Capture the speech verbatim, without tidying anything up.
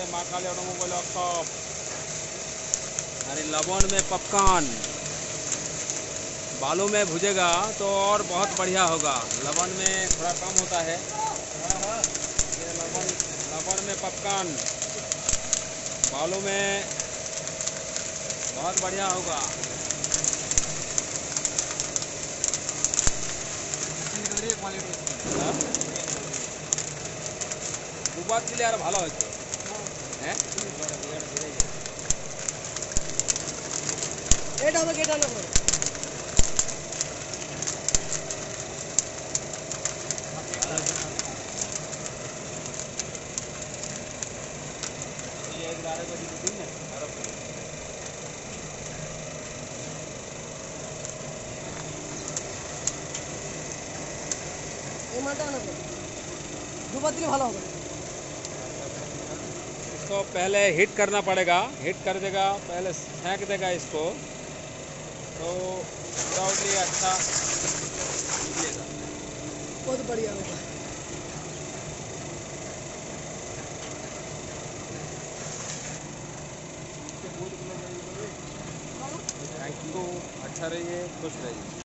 माँ काली automobile workshop. अरे लवण में पॉपकॉर्न बालू में भुजेगा तो और बहुत बढ़िया होगा। लवण में थोड़ा कम होता है। ये लवण लवण में पॉपकॉर्न बालू में बहुत बढ़िया होगा। দুবার দিলে আর ভালো হতো। হ্যাঁ এটা হবে এটা হবে এই মালটা না দুবার দিলে ভালো হবে। इसको पहले हीट करना पड़ेगा। हीट कर देगा, पहले फेंक देगा इसको तो विदाउटली अच्छा निकलेगा। बहुत बढ़िया होगा। Thank you. अच्छा रहिए, खुश रहिए।